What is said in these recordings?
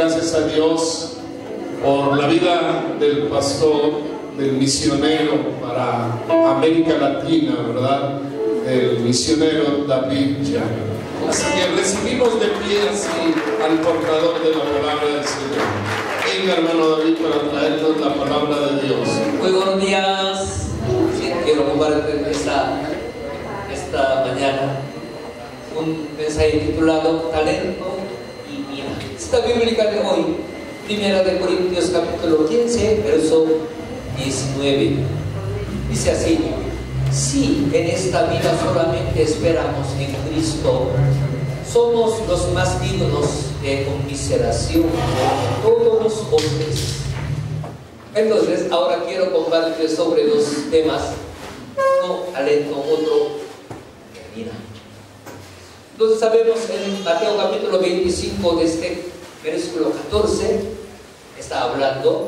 gracias a Dios por la vida del pastor, del misionero para América Latina, ¿verdad? El misionero David Llano. Así que recibimos de pie así al portador de la palabra del Señor. Venga, hermano David, para traernos la palabra de Dios. Muy buenos días. Sí, quiero compartir esta mañana un mensaje titulado Talento y Vida. Esta bíblica de hoy, 1 de Corintios capítulo 15, verso 19. Dice así: si en esta vida solamente esperamos en Cristo, somos los más dignos de conmiseración de todos los hombres. Entonces, ahora quiero compartir sobre dos temas, uno talento, otro vida. Entonces sabemos en Mateo capítulo 25, de este versículo 14, está hablando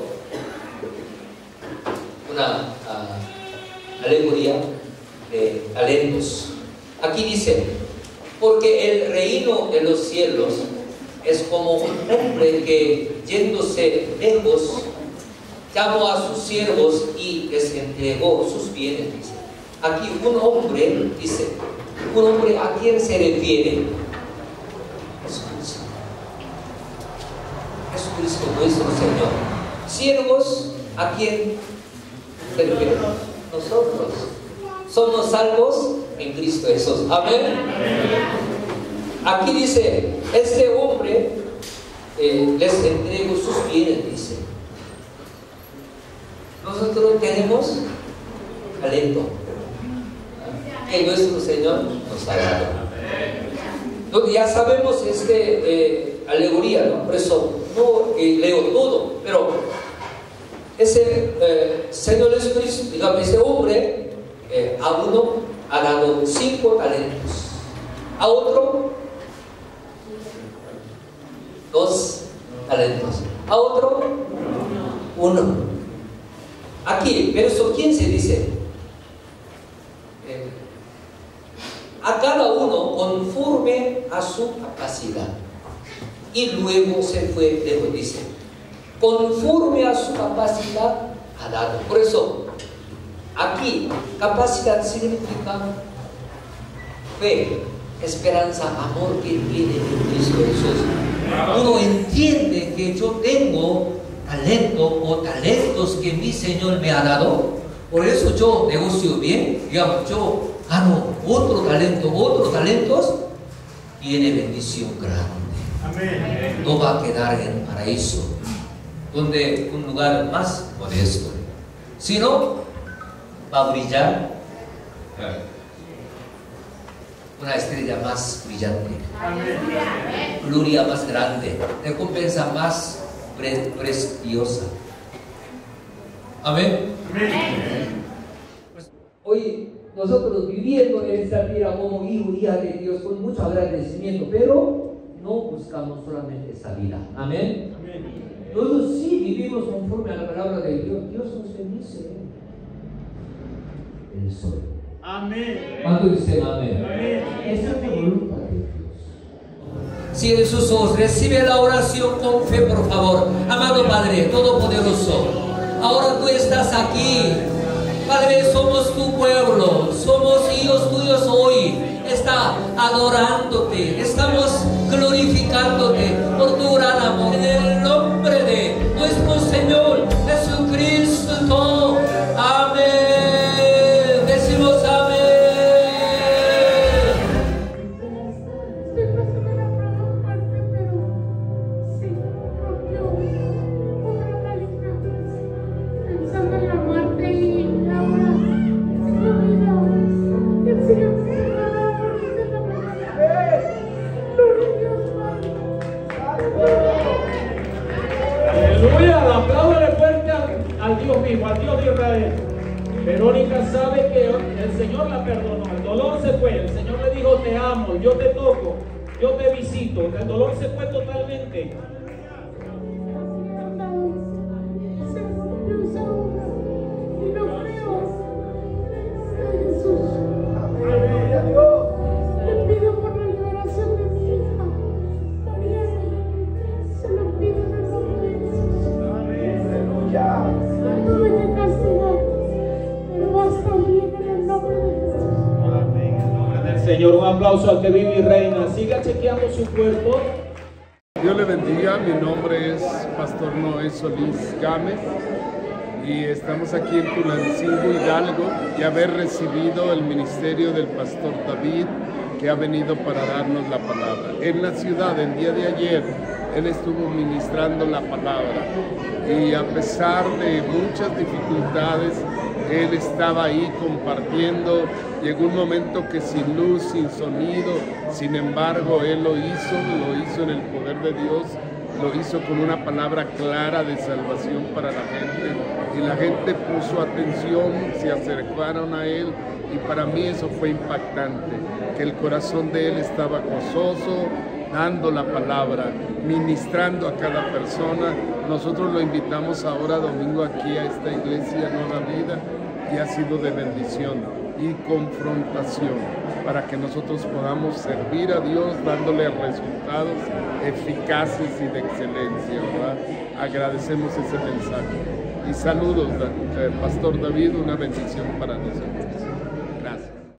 una alegoría de talentos. Aquí dice: porque el reino de los cielos es como un hombre que, yéndose lejos, llamó a sus siervos y les entregó sus bienes. Dice aquí un hombre, dice, un hombre, ¿a quién se refiere? Jesucristo nuestro Señor. Siervos, ¿a quién se refiere? Nosotros somos salvos en Cristo Jesús. Amén. Aquí dice: este hombre les entregó sus bienes, dice. Nosotros tenemos talento que nuestro Señor nos ha dado. Entonces, ya sabemos alegoría, ¿no? Por eso no leo todo, pero ese Señor Jesucristo, digamos, ese hombre, a uno ha dado 5 talentos, a otro 2 talentos, a otro 1. Aquí, verso 15 dice: a cada uno conforme a su capacidad. Y luego se fue lejos, dice, conforme a su capacidad ha dado. Por eso, aquí, capacidad significa fe, esperanza, amor que viene de Cristo Jesús. Uno entiende que yo tengo talento o talentos que mi Señor me ha dado. Por eso yo negocio bien, digamos, yo gano otros talentos, tiene bendición grande. Amén. No va a quedar en el paraíso, donde un lugar más modesto, sino va a brillar una estrella más brillante. Amén. Gloria más grande, recompensa más preciosa. Amén. Amén. Pues, hoy nosotros viviendo en esta tierra como hijo y hija de Dios con mucho agradecimiento, pero no buscamos solamente esta vida. Amén. Amén. Nosotros sí vivimos conforme a la palabra de Dios. Dios nos bendice el sol. Amén. ¿Cuánto dicen amén? Amén. Esa es la voluntad de Dios. Cierre sus ojos, recibe la oración con fe, por favor. Amado Padre Todopoderoso, ahora tú estás aquí. Padre, somos tu pueblo, somos hijos tuyos hoy. Está adorándote, estamos glorificándote por tu gran amor. En el nombre de nuestro Señor Jesucristo. Amén. Decimos amén. Al Dios vivo, al Dios de Israel. Verónica sabe que el Señor la perdonó, el dolor se fue, el Señor le dijo: te amo, yo te toco, yo te visito, el dolor se fue totalmente. Le pido por la liberación de mi hija, Mariana, se lo pido. Señor. Un aplauso al que vive y reina. Siga chequeando su cuerpo. Dios le bendiga. Mi nombre es Pastor Noé Solís Gámez y estamos aquí en Tulancingo, Hidalgo, y haber recibido el ministerio del Pastor David, que ha venido para darnos la palabra. En la ciudad, el día de ayer, él estuvo ministrando la palabra y a pesar de muchas dificultades, él estaba ahí compartiendo. Llegó un momento que sin luz, sin sonido, sin embargo, él lo hizo en el poder de Dios, lo hizo con una palabra clara de salvación para la gente, y la gente puso atención, se acercaron a él, y para mí eso fue impactante, que el corazón de él estaba gozoso, dando la palabra, ministrando a cada persona. Nosotros lo invitamos ahora domingo aquí a esta iglesia Nueva Vida, y ha sido de bendición y confrontación para que nosotros podamos servir a Dios dándole resultados eficaces y de excelencia, ¿verdad? Agradecemos ese mensaje. Y saludos, Pastor David, una bendición para nosotros.